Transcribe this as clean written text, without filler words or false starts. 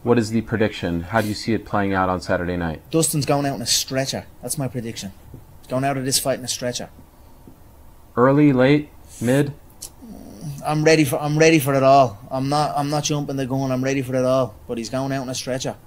What is the prediction? How do you see it playing out on Saturday night? Dustin's going out in a stretcher. That's my prediction. He's going out of this fight in a stretcher. Early, late, mid? I'm ready for it all. I'm not jumping the gun. I'm ready for it all. But he's going out in a stretcher.